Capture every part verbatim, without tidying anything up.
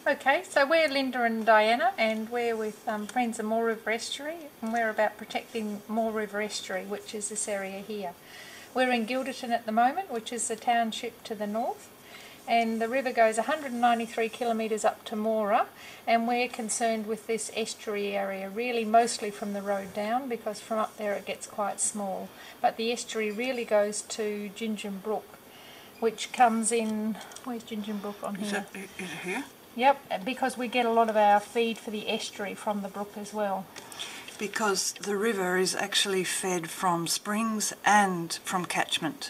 Okay, so we're Linda and Diana, and we're with um, Friends of Moore River Estuary, and we're about protecting Moore River Estuary, which is this area here. We're in Gilderton at the moment, which is the township to the north, and the river goes one hundred ninety-three kilometres up to Moora, and we're concerned with this estuary area, really mostly from the road down, because from up there it gets quite small. But the estuary really goes to Gingin Brook, which comes in, where's Gingin Brook on here? Is it, is it here? Yep, because we get a lot of our feed for the estuary from the brook as well. Because the river is actually fed from springs and from catchment.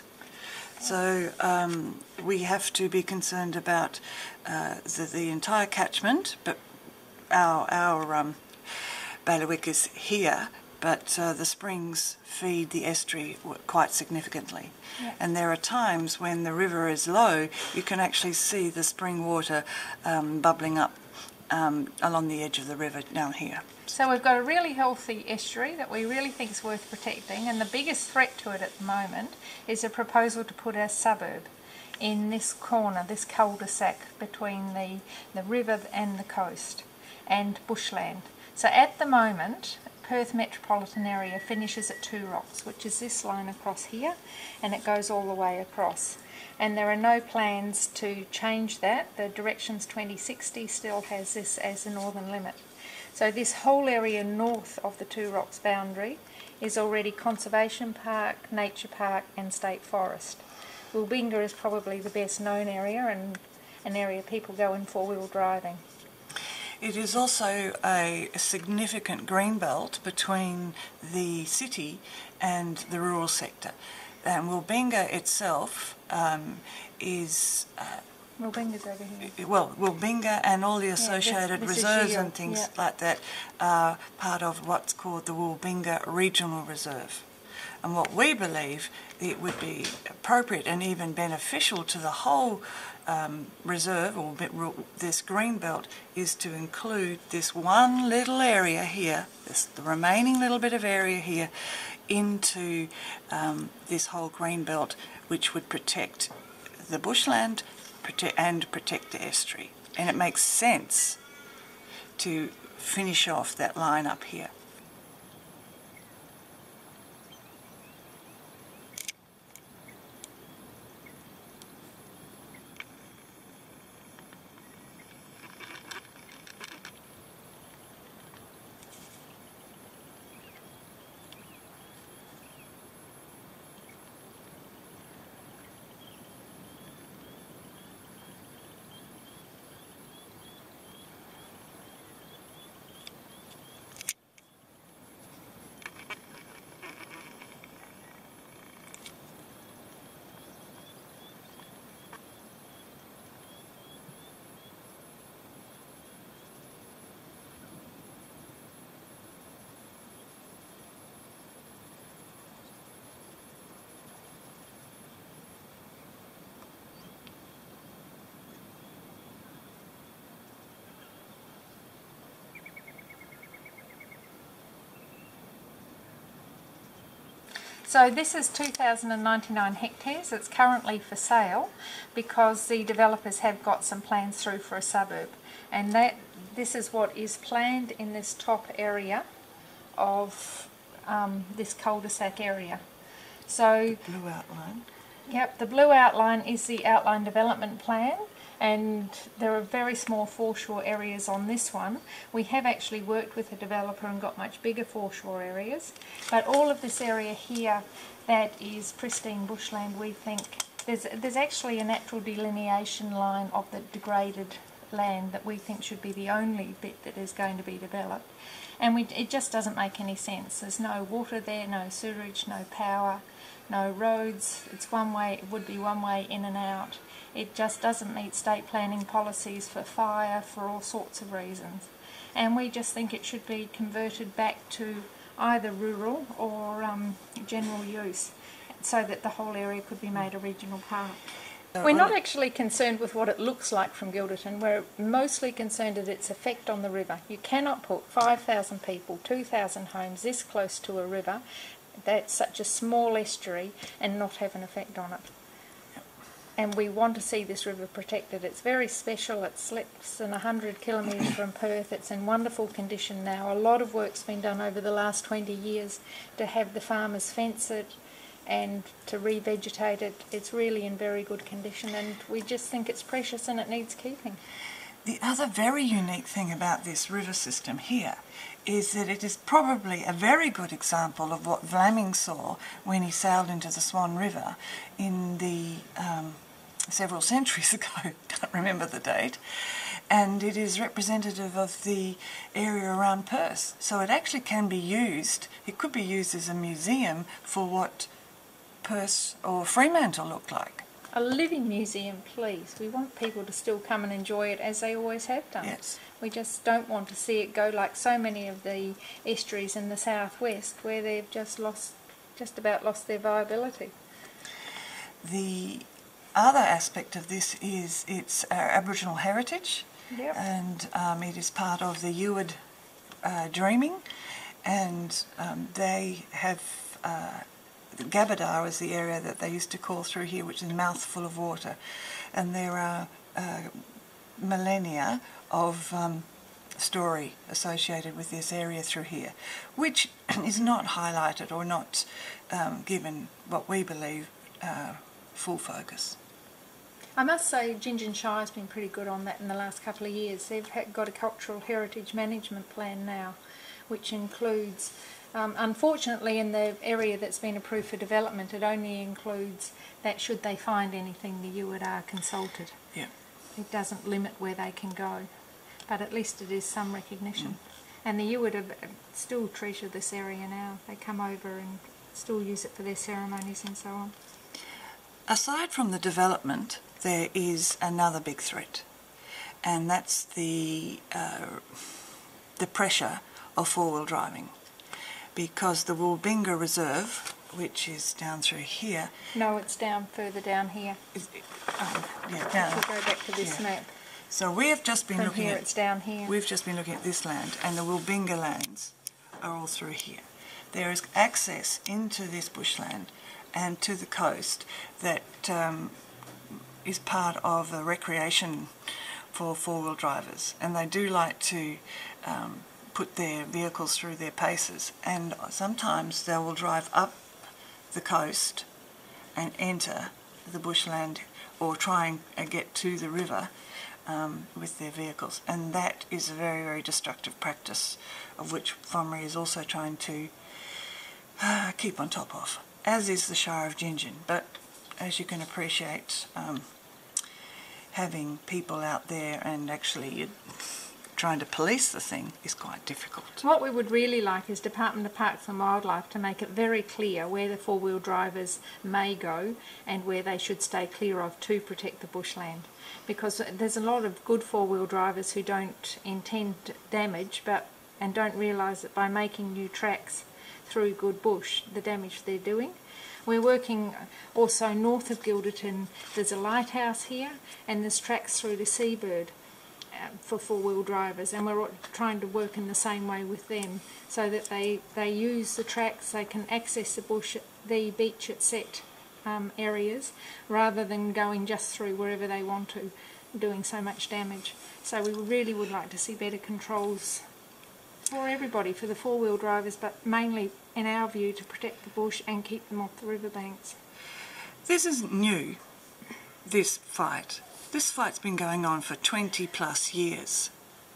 So um, we have to be concerned about uh, the, the entire catchment, but our, our um, bailiwick is here, but uh, the springs feed the estuary quite significantly. Yeah. And there are times when the river is low, you can actually see the spring water um, bubbling up um, along the edge of the river down here. So we've got a really healthy estuary that we really think is worth protecting, and the biggest threat to it at the moment is a proposal to put a suburb in this corner, this cul-de-sac between the, the river and the coast and bushland. So at the moment, Perth metropolitan area finishes at Two Rocks, which is this line across here, and it goes all the way across. And there are no plans to change that. The Directions twenty sixty still has this as the northern limit. So this whole area north of the Two Rocks boundary is already Conservation Park, Nature Park and State Forest. Woolbinga is probably the best known area, and an area people go in four-wheel driving. It is also a significant green belt between the city and the rural sector. And Woolbinga itself um, is... Uh, Woolbinga's over here. Well, Woolbinga and all the associated yeah, this, this reserves and things yeah. like that are part of what's called the Woolbinga Regional Reserve. And what we believe it would be appropriate and even beneficial to the whole um, reserve, or this green belt, is to include this one little area here, this, the remaining little bit of area here, into um, this whole green belt, which would protect the bushland protect, and protect the estuary. And it makes sense to finish off that line up here. So this is two thousand ninety-nine hectares. It's currently for sale because the developers have got some plans through for a suburb, and that this is what is planned in this top area of um, this cul-de-sac area. So blue outline. Yep, the blue outline is the outline development plan, and there are very small foreshore areas on this one. We have actually worked with a developer and got much bigger foreshore areas, but all of this area here that is pristine bushland, we think there's, there's actually a natural delineation line of the degraded land that we think should be the only bit that is going to be developed, and we, it just doesn't make any sense. There's no water there, no sewerage, no power, no roads. It's one way, it would be one way in and out. It just doesn't meet state planning policies for fire, for all sorts of reasons. And we just think it should be converted back to either rural or um, general use, so that the whole area could be made a regional park. We're not actually concerned with what it looks like from Gilderton. We're mostly concerned with its effect on the river. You cannot put five thousand people, two thousand homes this close to a river that's such a small estuary and not have an effect on it. and we want to see this river protected. It's very special. It's less than one hundred kilometres from Perth. It's in wonderful condition now. A lot of work's been done over the last twenty years to have the farmers fence it and to revegetate it. It's really in very good condition, and we just think it's precious and it needs keeping. The other very unique thing about this river system here is that it is probably a very good example of what Vlaming saw when he sailed into the Swan River in the um, several centuries ago, can't remember the date, and it is representative of the area around Perth. So it actually can be used, it could be used as a museum for what Perth or Fremantle looked like. A living museum, please. We want people to still come and enjoy it as they always have done. Yes. We just don't want to see it go like so many of the estuaries in the southwest where they've just lost, just about lost their viability. The other aspect of this is its uh, Aboriginal heritage. Yep. And um, it is part of the Eward uh, dreaming, and um, they have uh, Gabadar is the area that they used to call through here, which is a mouthful of water, and there are uh, millennia of um, story associated with this area through here, which is not highlighted or not um, given what we believe uh, full focus. I must say Gingin Shire has been pretty good on that in the last couple of years. They've got a cultural heritage management plan now, which includes, um, unfortunately in the area that's been approved for development, it only includes that should they find anything the Eward are consulted. Yeah. It doesn't limit where they can go, but at least it is some recognition. Mm. And the Eward have still treasure this area now. They come over and still use it for their ceremonies and so on. Aside from the development, there is another big threat, and that's the uh, the pressure of four-wheel driving, because the Woolbinga Reserve, which is down through here... No, it's down further down here. Is it, oh, yeah, down. If we go back to this yeah. map. So we have just been From looking here at... it's down here. We've just been looking at this land, and the Woolbinga lands are all through here. There is access into this bushland and to the coast that um, is part of a recreation for four-wheel drivers, and they do like to um, put their vehicles through their paces, and sometimes they will drive up the coast and enter the bushland or try and get to the river um, with their vehicles, and that is a very, very destructive practice of which Fomri is also trying to uh, keep on top of, as is the Shire of Gingin. But as you can appreciate, um, having people out there and actually trying to police the thing is quite difficult. What we would really like is Department of Parks and Wildlife to make it very clear where the four-wheel drivers may go and where they should stay clear of to protect the bushland. Because there's a lot of good four-wheel drivers who don't intend damage but and don't realise that by making new tracks through good bush, the damage they're doing. We're working also north of Gilderton. There's a lighthouse here, and there's tracks through to Seabird uh, for four-wheel drivers, and we're trying to work in the same way with them so that they, they use the tracks, they can access the bush, the beach at set um, areas, rather than going just through wherever they want to, doing so much damage. So we really would like to see better controls for everybody, for the four-wheel drivers, but mainly, in our view, to protect the bush and keep them off the riverbanks. This isn't new, this fight. This fight's been going on for twenty plus years,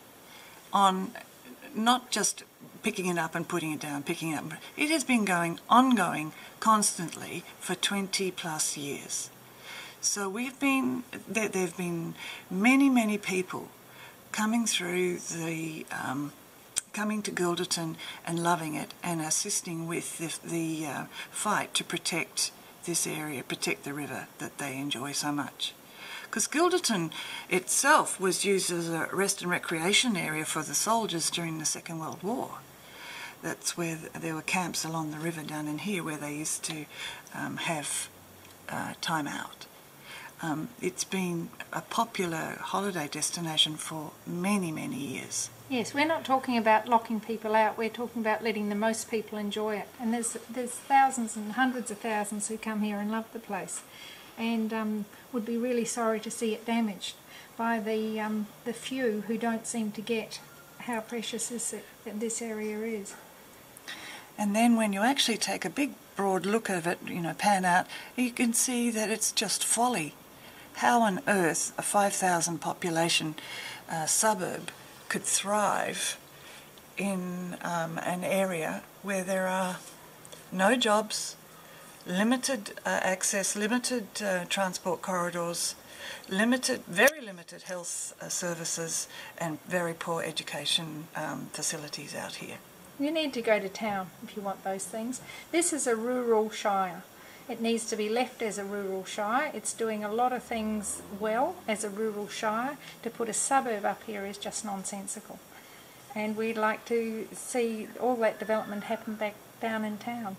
on not just picking it up and putting it down, picking it up. It has been going ongoing constantly for twenty plus years. So we've been, there have been many, many people coming through the um, coming to Gilderton and loving it and assisting with the, the uh, fight to protect this area, protect the river that they enjoy so much. Because Gilderton itself was used as a rest and recreation area for the soldiers during the Second World War. That's where there were camps along the river down in here where they used to um, have uh, time out. Um, it's been a popular holiday destination for many, many years. Yes, we're not talking about locking people out, we're talking about letting the most people enjoy it. And there's, there's thousands and hundreds of thousands who come here and love the place. and um, would be really sorry to see it damaged by the, um, the few who don't seem to get how precious this, this area is. And then when you actually take a big broad look of it, you know, pan out, you can see that it's just folly. How on earth a five thousand population uh, suburb could thrive in um, an area where there are no jobs, limited uh, access, limited uh, transport corridors, limited, very limited health uh, services, and very poor education um, facilities out here. You need to go to town if you want those things. This is a rural shire. It needs to be left as a rural shire. It's doing a lot of things well as a rural shire. To put a suburb up here is just nonsensical. And we'd like to see all that development happen back down in town.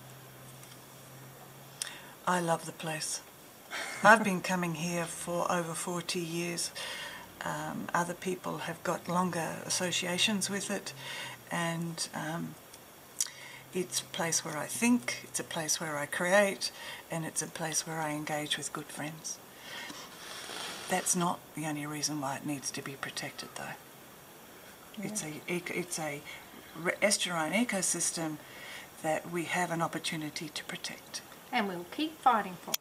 I love the place. I've been coming here for over forty years. Um, other people have got longer associations with it, and um, it's a place where I think, it's a place where I create, and it's a place where I engage with good friends. That's not the only reason why it needs to be protected, though. Yeah. It's a it's a estuarine ecosystem that we have an opportunity to protect. And we'll keep fighting for it.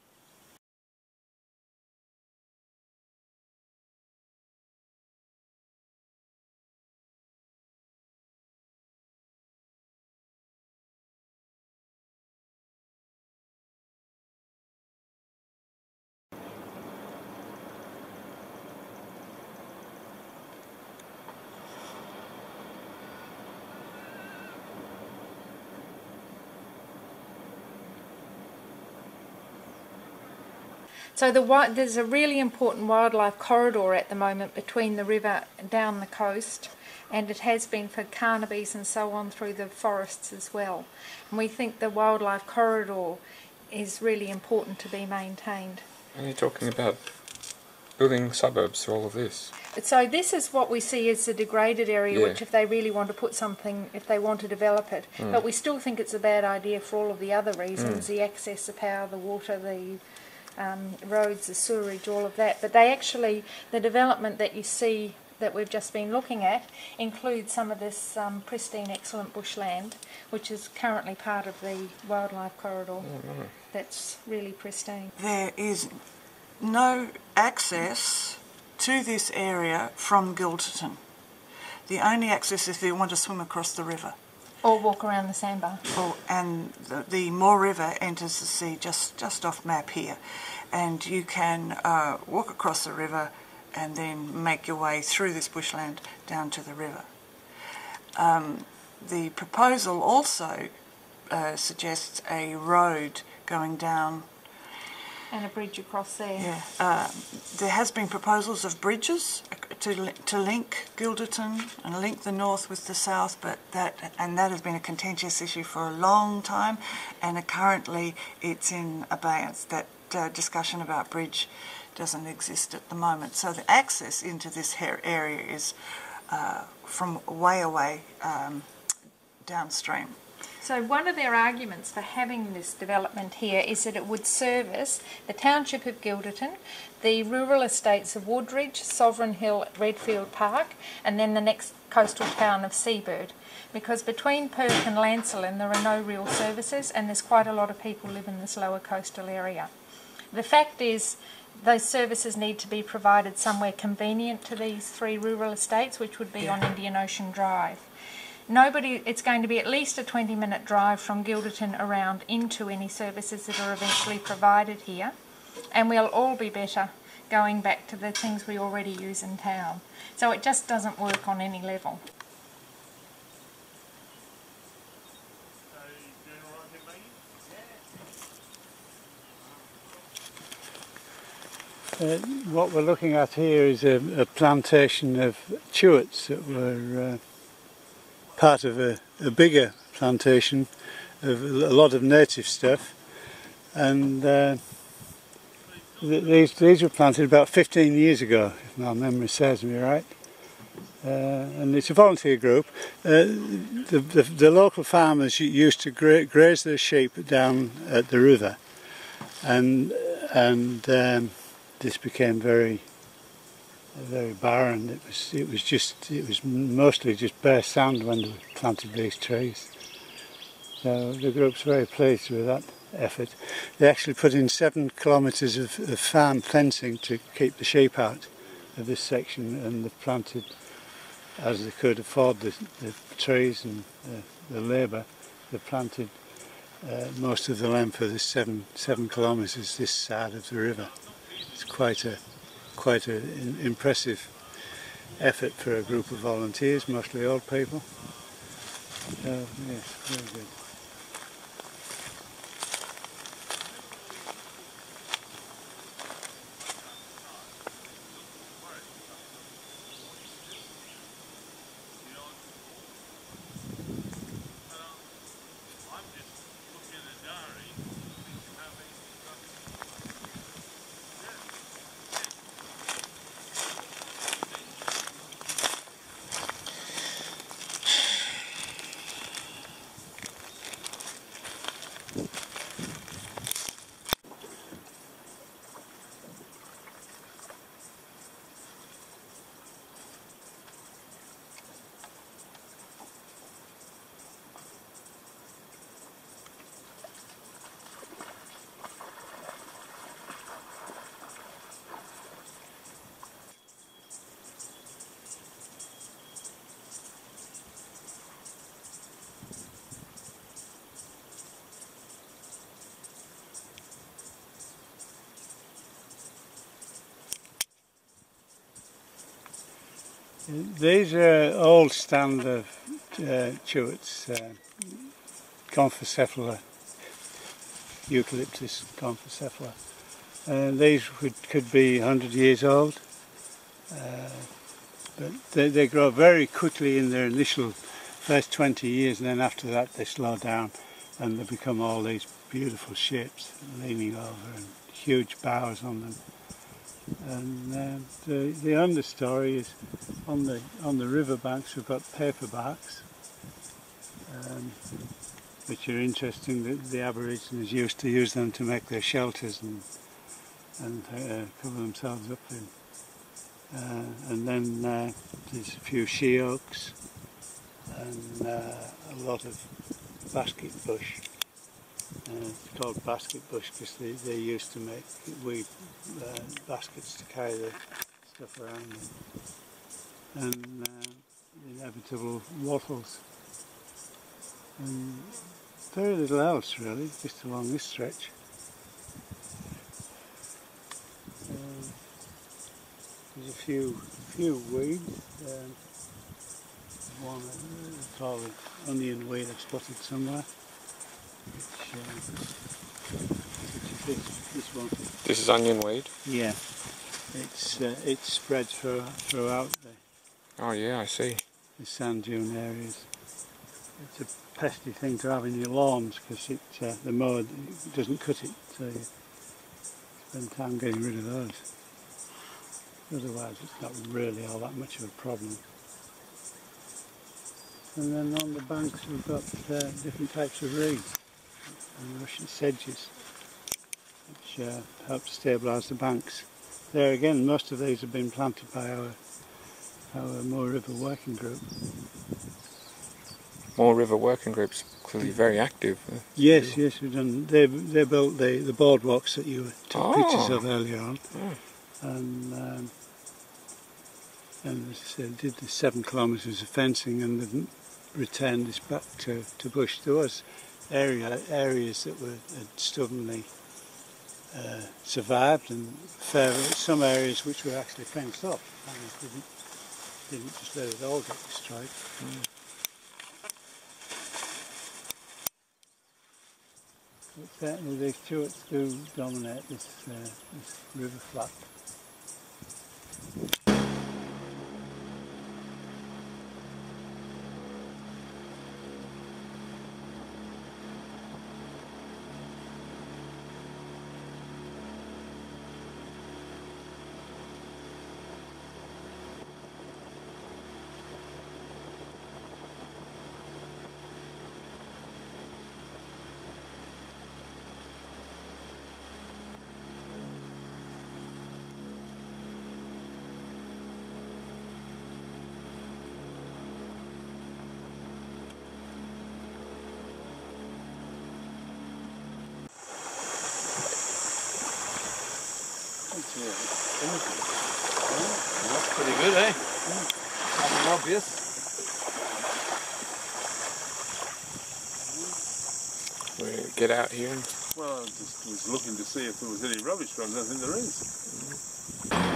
So the, there's a really important wildlife corridor at the moment between the river and down the coast, and it has been for carnabees and so on through the forests as well. And we think the wildlife corridor is really important to be maintained. And you're talking about building suburbs through all of this? So this is what we see as the degraded area, yeah. which if they really want to put something, if they want to develop it. Mm. But we still think it's a bad idea for all of the other reasons, mm. the access, the power, the water, the Um, roads, the sewerage, all of that. But they actually, the development that you see that we've just been looking at includes some of this um, pristine, excellent bushland, which is currently part of the wildlife corridor. Mm-hmm. That's really pristine. There is no access to this area from Gilderton. The only access is if you want to swim across the river. Or walk around the sandbar. Oh, and the, the Moore River enters the sea just, just off map here. And you can uh, walk across the river and then make your way through this bushland down to the river. Um, the proposal also uh, suggests a road going down. And a bridge across there. Yeah. Uh, there has been proposals of bridges to to link Gilderton and link the north with the south, but that and that has been a contentious issue for a long time, and uh, currently it's in abeyance. That uh, discussion about bridge doesn't exist at the moment. So the access into this area is uh, from way away um, downstream. So one of their arguments for having this development here is that it would service the township of Gilderton, the rural estates of Woodridge, Sovereign Hill, Redfield Park, and then the next coastal town of Seabird. Because between Perth and Lancelin there are no real services, and there's quite a lot of people live in this lower coastal area. The fact is those services need to be provided somewhere convenient to these three rural estates, which would be yeah. on Indian Ocean Drive. Nobody, it's going to be at least a twenty minute drive from Gilderton around into any services that are eventually provided here, and we'll all be better going back to the things we already use in town. So it just doesn't work on any level. Uh, what we're looking at here is a, a plantation of chewits that were uh, part of a, a bigger plantation of a lot of native stuff, and uh, th these, these were planted about fifteen years ago, if my memory serves me right, uh, and it's a volunteer group. Uh, the, the, the local farmers used to gra graze their sheep down at the river, and and um, this became very, very barren. It was, it was just, it was mostly just bare sand when they planted these trees. So the group's very pleased with that effort. They actually put in seven kilometres of, of farm fencing to keep the sheep out of this section, and they've planted, as they could afford the, the trees and the, the labour, they've planted uh, most of the length of this seven seven kilometres this side of the river. It's quite a quite an impressive effort for a group of volunteers, mostly old people. So yes, very good. These are old stand of uh, chewits, uh, Conphocephala, Eucalyptus conphocephala. And these would, could be one hundred years old, uh, but they, they grow very quickly in their initial first twenty years, and then after that they slow down and they become all these beautiful shapes leaning over and huge boughs on them. And uh, the, the understory is on the on the riverbanks we've got paperbarks, um, which are interesting. The, the Aborigines used to use them to make their shelters and and uh, cover themselves up in. Uh, and then uh, there's a few she oaks and uh, a lot of basket bush. Uh, it's called basket bush because they, they used to make weed uh, baskets to carry the stuff around them. And uh, the inevitable wattles. And very little else really, just along this stretch. Uh, there's a few few weeds. Um, one uh, called onion weed I've spotted somewhere. Which, uh, which is this, this one. This is onion weed? Yeah, it's uh, it spreads through, throughout the, Oh yeah, I see. the sand dune areas. It's a pesky thing to have in your lawns because it uh, the mower doesn't cut it, so you spend time getting rid of those. Otherwise, it's not really all that much of a problem. And then on the banks we've got uh, different types of reeds and Russian sedges, which uh, help to stabilise the banks. There again, most of these have been planted by our our Moore River Working Group. Moore River Working Group's clearly very active. Yes, yes, we've done. They they built the the boardwalks that you took Oh. pictures of earlier on, Oh. and um, and as I said, did the seven kilometres of fencing, and they've returned this back to, to bush. There was area areas that were had stubbornly uh, survived, and fair, some areas which were actually fenced off, and didn't didn't just let it all get destroyed. Mm. But certainly these chewits do dominate this, uh, this river flat. pretty good, eh? Nothing obvious. We get out here. And Well, I just was looking to see if there was any rubbish, but I don't think there is.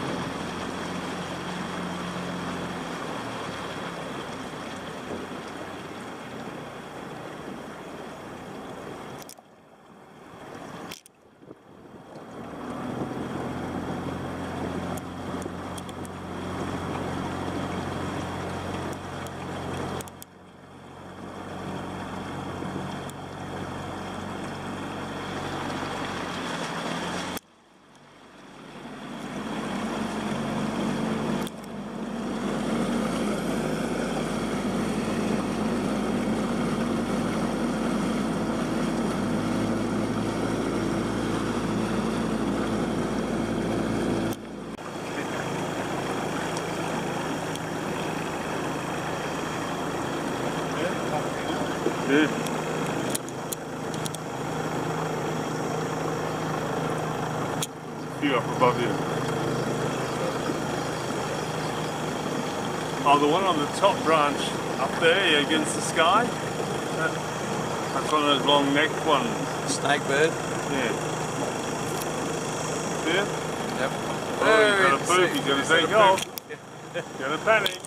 Yeah. There's a few up above you. Oh, the one on the top branch up there against the sky. That, that's one of those long necked ones. Snake bird. Yeah. Yeah? Yep. Oh, he's got a poop, he's going to take off. Going to panic.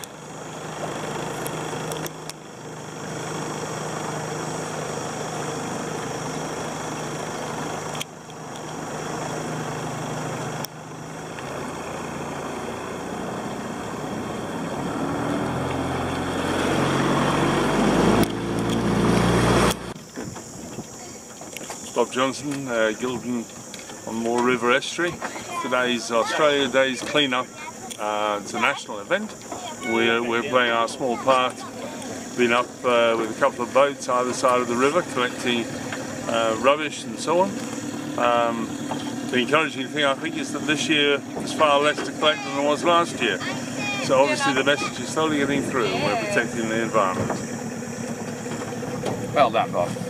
Bob Johnson, uh, Gildan on Moore River Estuary. Today's Australia Day's clean-up. Uh, it's a national event. We're, we're playing our small part. Been up uh, with a couple of boats either side of the river collecting uh, rubbish and so on. Um, the encouraging thing I think is that this year there's far less to collect than there was last year. So obviously the message is slowly getting through and we're protecting the environment. Well done, Bob.